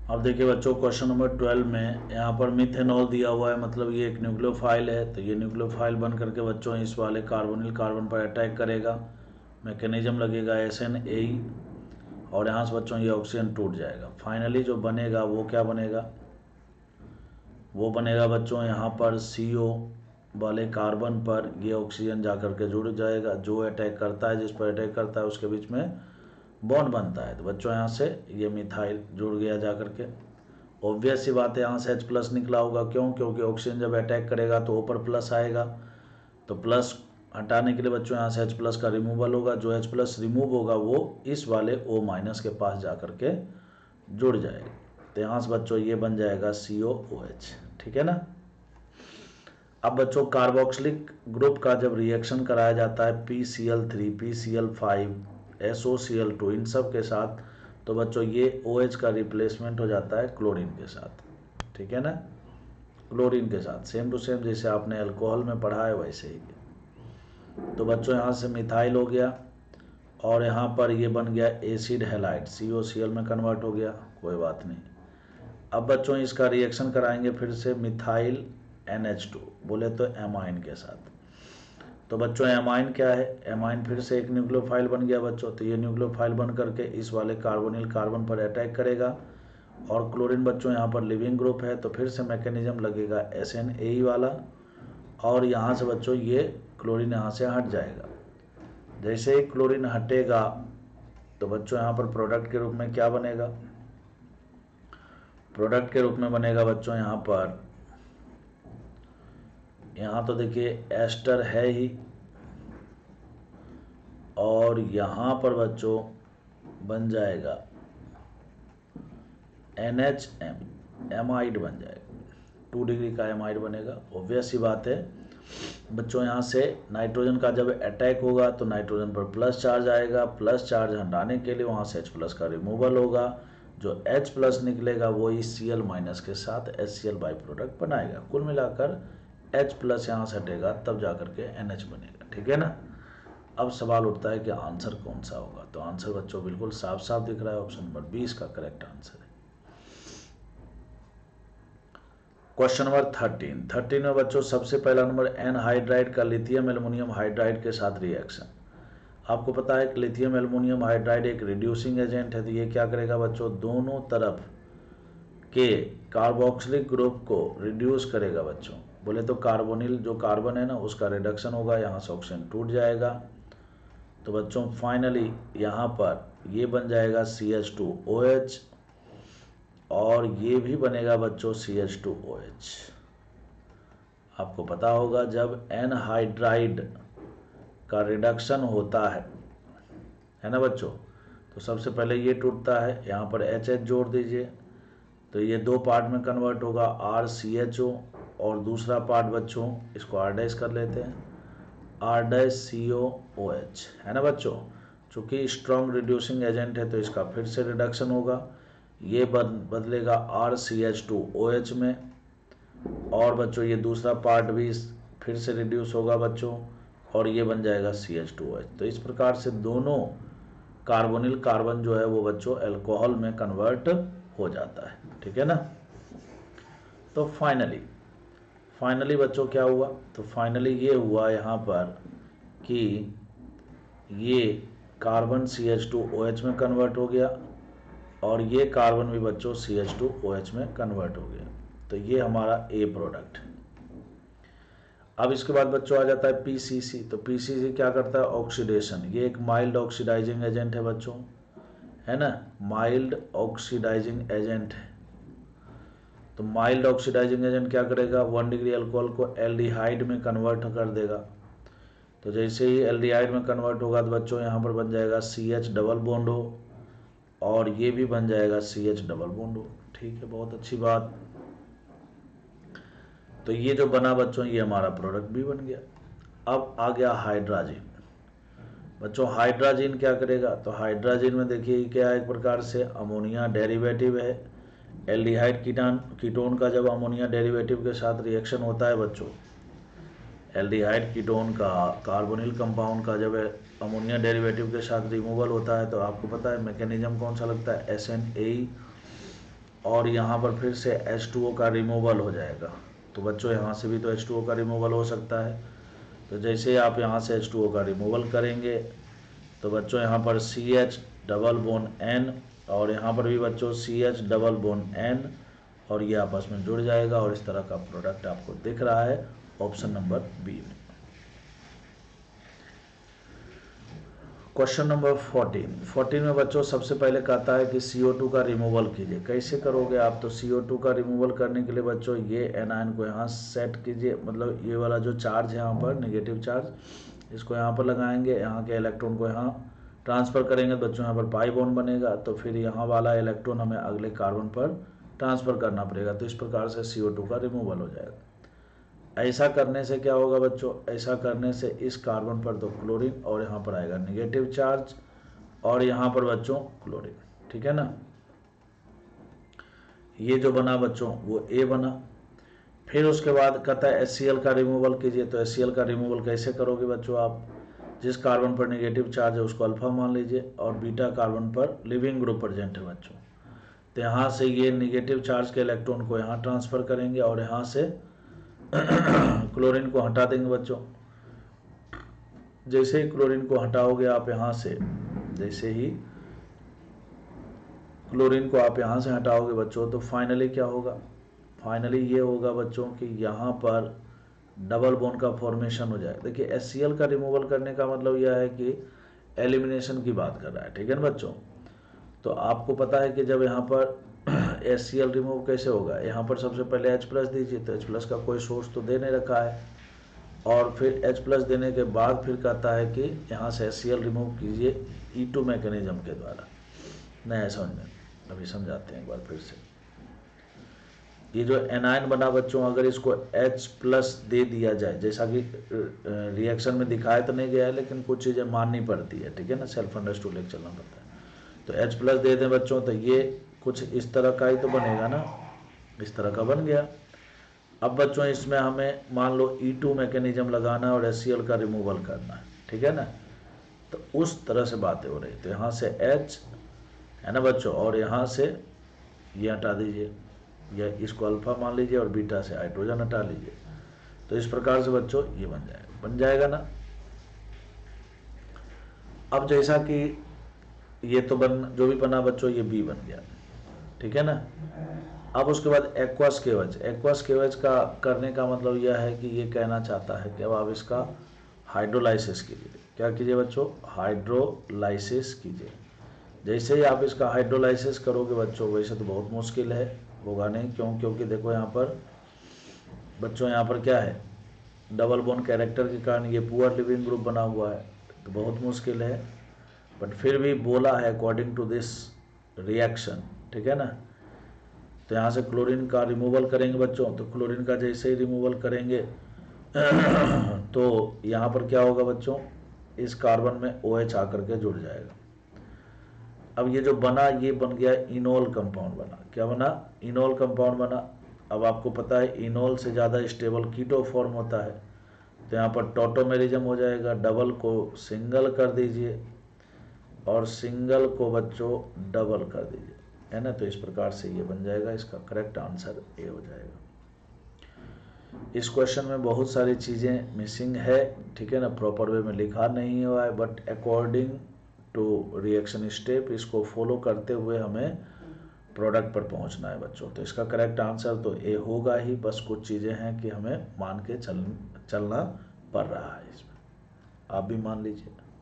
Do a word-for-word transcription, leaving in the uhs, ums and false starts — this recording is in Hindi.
अब देखिए बच्चों क्वेश्चन नंबर ट्वेल्व में यहाँ पर मिथेनॉल दिया हुआ है, मतलब ये एक न्यूक्लियोफाइल है। तो ये न्यूक्लियोफाइल बन करके बच्चों इस वाले कार्बोनिल कार्बन पर अटैक करेगा, मैकेनिज्म लगेगा एस एन ए, और यहाँ से बच्चों ये ऑक्सीजन टूट जाएगा। फाइनली जो बनेगा वो क्या बनेगा, वो बनेगा बच्चों यहाँ पर सी ओ वाले कार्बन पर ये ऑक्सीजन जा करके जुड़ जाएगा। जो अटैक करता है, जिस पर अटैक करता है उसके बीच में बॉन्ड बनता है। तो बच्चों यहाँ से ये मिथाइल जुड़ गया जा करके। ऑब्वियस सी बात है, यहाँ से H प्लस निकला होगा। क्यों? क्योंकि ऑक्सीजन जब अटैक करेगा तो ऊपर प्लस आएगा, तो प्लस हटाने के लिए बच्चों यहाँ से H प्लस का रिमूवल होगा। जो H प्लस रिमूव होगा वो इस वाले O माइनस के पास जा करके जुड़ जाएगा। तो यहाँ से बच्चों ये बन जाएगा सी ओ ओ एच। ठीक है ना। अब बच्चों कार्बोक्सिलिक ग्रुप का जब रिएक्शन कराया जाता है P C L three, P C L five, S O C L two, इन सब के साथ, तो बच्चों ये OH का रिप्लेसमेंट हो जाता है क्लोरीन के साथ। ठीक है ना, क्लोरीन के साथ, सेम टू सेम जैसे आपने अल्कोहल में पढ़ा है वैसे ही। तो बच्चों यहाँ से मिथाइल हो गया, और यहाँ पर ये बन गया acid halide, C O C L में कन्वर्ट हो गया, कोई बात नहीं। अब बच्चों इसका रिएक्शन कराएंगे फिर से मिथाइल एन एच टू, बोले तो एमाइन के साथ। तो बच्चों एमाइन क्या है, एमाइन फिर से एक न्यूक्लियोफाइल बन गया बच्चों। तो ये न्यूक्लियोफाइल बन करके इस वाले कार्बोनिल कार्बन पर अटैक करेगा, और क्लोरीन बच्चों यहाँ पर लिविंग ग्रुप है, तो फिर से मैकेनिज्म लगेगा एस एन ए वाला, और यहाँ से बच्चों ये क्लोरीन यहाँ से हट जाएगा। जैसे ही क्लोरीन हटेगा तो बच्चों यहाँ पर प्रोडक्ट के रूप में क्या बनेगा, प्रोडक्ट के रूप में बनेगा बच्चों यहाँ पर, यहाँ तो देखिए एस्टर है ही, और यहाँ पर बच्चों बन जाएगा एन एच एम, एमाइड बन जाएगा, टू डिग्री का एमाइड बनेगा। ऑब्वियस सी बात है बच्चों, यहाँ से नाइट्रोजन का जब अटैक होगा तो नाइट्रोजन पर प्लस चार्ज आएगा, प्लस चार्ज हटाने के लिए वहाँ से H प्लस का रिमूवल होगा। जो H प्लस निकलेगा वो इस Cl माइनस के साथ HCl बाई प्रोडक्ट बनाएगा। कुल मिलाकर H प्लस यहाँ से हटेगा तब जा करके NH बनेगा। ठीक है ना। अब सवाल उठता है कि आंसर कौन सा होगा, तो आंसर बच्चों बिल्कुल साफ साफ दिख रहा है, ऑप्शन नंबर बी इसका करेक्ट आंसर है। क्वेश्चन नंबर थर्टीन थर्टीन में बच्चों सबसे पहला नंबर एनहाइड्राइड का लिथियम एल्युमिनियम हाइड्राइड के साथ रिएक्शन। आपको पता है कि लिथियम एल्युमिनियम हाइड्राइड एक रिड्यूसिंग एजेंट है। तो ये क्या करेगा बच्चों, दोनों तरफ के कार्बोक्सिलिक ग्रुप को रिड्यूस करेगा बच्चों। बोले तो कार्बोनिल जो कार्बन है ना उसका रिडक्शन होगा, यहाँ से ऑक्सीजन टूट जाएगा। तो बच्चों फाइनली यहाँ पर ये बन जाएगा C H two O H, और ये भी बनेगा बच्चों C H two O H. आपको पता होगा जब एनहाइड्राइड का रिडक्शन होता है है ना बच्चों, तो सबसे पहले ये टूटता है, यहाँ पर एच एच जोड़ दीजिए, तो ये दो पार्ट में कन्वर्ट होगा, आर सी एच ओ, और दूसरा पार्ट बच्चों इसको आर डैश कर लेते हैं, R dash C O O H, है ना बच्चों। चूँकि स्ट्रॉन्ग रिड्यूसिंग एजेंट है तो इसका फिर से रिडक्शन होगा, ये बद बदलेगा R C H two O H में, और बच्चों ये दूसरा पार्ट भी फिर से रिड्यूस होगा बच्चों, और ये बन जाएगा C H two O H. तो इस प्रकार से दोनों कार्बोनिल कार्बन जो है वो बच्चों अल्कोहल में कन्वर्ट हो जाता है। ठीक है ना। तो फाइनली फाइनली बच्चों क्या हुआ, तो फाइनली ये हुआ यहाँ पर कि ये carbon C H two O H में कन्वर्ट हो गया, और ये कार्बन भी बच्चों C H two O H में कन्वर्ट हो गया। तो ये हमारा ए प्रोडक्ट। अब इसके बाद बच्चों आ जाता है पी सी सी। तो पी सी सी क्या करता है, ऑक्सीडेशन। ये एक माइल्ड ऑक्सीडाइजिंग एजेंट है बच्चों, है ना, माइल्ड ऑक्सीडाइजिंग एजेंट है। तो माइल्ड ऑक्सीडाइजिंग एजेंट क्या करेगा, वन डिग्री अल्कोहल को एल्डिहाइड में कन्वर्ट कर देगा। तो जैसे ही एल्डिहाइड में कन्वर्ट होगा तो बच्चों यहाँ पर बन जाएगा सी एच डबल बॉन्ड हो, और ये भी बन जाएगा सी एच डबल बॉन्ड हो। ठीक है, बहुत अच्छी बात। तो ये जो बना बच्चों ये हमारा प्रोडक्ट भी बन गया। अब आ गया हाइड्राजिन। बच्चों हाइड्राजिन क्या करेगा, तो हाइड्राजिन में देखिए क्या एक प्रकार से अमोनिया डेरिवेटिव है। एल्डिहाइड कीटान कीटोन का जब अमोनिया डेरिवेटिव के साथ रिएक्शन होता है बच्चों, एल्डिहाइड कीटोन का कार्बोनिल कंपाउंड का जब अमोनिया डेरिवेटिव के साथ रिमूवल होता है, तो आपको पता है मैकेनिज्म कौन सा लगता है, एस एन ए, और यहाँ पर फिर से एच टू ओ का रिमूवल हो जाएगा। तो बच्चों यहाँ से भी तो एच टू ओ का रिमूवल हो सकता है। तो जैसे ही आप यहाँ से एच टू ओ का रिमूवल करेंगे तो बच्चों यहाँ पर C H double bond N, और यहाँ पर भी बच्चों C H double bond N, और ये आपस में जुड़ जाएगा और इस तरह का प्रोडक्ट आपको दिख रहा है ऑप्शन नंबर बी में। क्वेश्चन नंबर फोर्टीन फोर्टीन में बच्चों सबसे पहले कहता है कि सी ओ टू का रिमूवल कीजिए। कैसे करोगे आप? तो सी ओ टू का रिमूवल करने के लिए बच्चों ये एनायन को यहाँ सेट कीजिए, मतलब ये वाला जो चार्ज है यहाँ पर नेगेटिव चार्ज, इसको यहाँ पर लगाएंगे, यहाँ के इलेक्ट्रॉन को यहाँ ट्रांसफ़र करेंगे बच्चों, यहाँ पर पाई बॉन्ड बनेगा, तो फिर यहाँ वाला इलेक्ट्रॉन हमें अगले कार्बन पर ट्रांसफ़र करना पड़ेगा। तो इस प्रकार से सी ओ टू का रिमूवल हो जाएगा। ऐसा करने से क्या होगा बच्चों? ऐसा करने से इस कार्बन पर तो क्लोरीन और यहाँ पर आएगा नेगेटिव चार्ज, और यहाँ पर बच्चों क्लोरीन, ठीक है ना। ये जो बना बच्चों वो ए बना। फिर उसके बाद कहता है एच सी एल का रिमूवल कीजिए। तो एच सी एल का रिमूवल कैसे करोगे बच्चों आप? जिस कार्बन पर नेगेटिव चार्ज है उसको अल्फा मान लीजिए, और बीटा कार्बन पर लिविंग ग्रुप प्रेजेंट है बच्चों। तो यहाँ से ये नेगेटिव चार्ज के इलेक्ट्रॉन को यहाँ ट्रांसफ़र करेंगे और यहाँ से क्लोरीन को हटा देंगे बच्चों। जैसे ही क्लोरीन को हटाओगे आप यहाँ से, जैसे ही क्लोरीन को आप यहाँ से हटाओगे बच्चों, तो फाइनली क्या होगा? फाइनली ये होगा बच्चों कि यहाँ पर डबल बॉन्ड का फॉर्मेशन हो जाए। देखिए एच सी एल का रिमूवल करने का मतलब यह है कि एलिमिनेशन की बात कर रहा है, ठीक है ना बच्चों। तो आपको पता है कि जब यहाँ पर एच सी एल रिमूव कैसे होगा, यहाँ पर सबसे पहले H प्लस दीजिए। तो H प्लस का कोई सोर्स तो दे नहीं रखा है, और फिर H प्लस देने के बाद फिर कहता है कि यहाँ से एच सी एल रिमूव कीजिए ई टू मैकेनिज्म के द्वारा। नया समझ में, अभी समझाते हैं एक बार फिर से। ये जो एनायन बना बच्चों, अगर इसको H प्लस दे दिया जाए, जैसा कि रिएक्शन में दिखाया तो नहीं गया है, लेकिन कुछ चीज़ें माननी पड़ती है, ठीक है ना, सेल्फ अंडरस्टूड लेके चलना पड़ता है। तो H प्लस दे दें बच्चों तो ये कुछ इस तरह का ही तो बनेगा ना, इस तरह का बन गया। अब बच्चों इसमें हमें मान लो ई टू मैकेनिज्म लगाना है और एच सी एल का रिमूवल करना है, ठीक है ना। तो उस तरह से बातें हो रही। तो यहाँ से H है ना बच्चों, और यहाँ से ये हटा दीजिए, या इसको अल्फा मान लीजिए, और बीटा से हाइड्रोजन हटा लीजिए। तो इस प्रकार से बच्चों ये बन जाएगा, बन जाएगा ना। अब जैसा कि ये तो बन जो भी बना बच्चों, ये बी बन गया, ठीक है ना। अब उसके बाद एक्वस केवच। एक्वस केवच का करने का मतलब यह है कि ये कहना चाहता है कि अब आप इसका हाइड्रोलाइसिस कीजिए। क्या कीजिए बच्चों? हाइड्रोलाइसिस कीजिए। जैसे ही आप इसका हाइड्रोलाइसिस करोगे बच्चों, वैसे तो बहुत मुश्किल है, होगा नहीं। क्यों? क्योंकि देखो यहाँ पर बच्चों, यहाँ पर क्या है, डबल बॉन्ड कैरेक्टर के कारण ये पुअर लिविंग ग्रुप बना हुआ है, तो बहुत मुश्किल है। बट फिर भी बोला है अकॉर्डिंग टू दिस रिएक्शन, ठीक है ना। तो यहाँ से क्लोरीन का रिमूवल करेंगे बच्चों। तो क्लोरीन का जैसे ही रिमूवल करेंगे तो यहाँ पर क्या होगा बच्चों, इस कार्बन में OH आकर के जुड़ जाएगा। अब ये जो बना, ये बन गया इनोल कंपाउंड बना। क्या बना? इनोल कंपाउंड बना। अब आपको पता है इनोल से ज़्यादा स्टेबल कीटो फॉर्म होता है, तो यहाँ पर टॉटोमेरिज्म हो जाएगा। डबल को सिंगल कर दीजिए और सिंगल को बच्चों डबल कर दीजिए, है ना। तो इस प्रकार से ये बन जाएगा, इसका करेक्ट आंसर ए हो जाएगा। इस क्वेश्चन में बहुत सारी चीज़ें मिसिंग है, ठीक है ना, प्रॉपर वे में लिखा नहीं हुआ है, but according to reaction step इसको फॉलो करते हुए हमें प्रोडक्ट पर पहुंचना है बच्चों। तो इसका करेक्ट आंसर तो ए होगा ही, बस कुछ चीज़ें हैं कि हमें मान के चल चलना पड़ रहा है इसमें, आप भी मान लीजिए।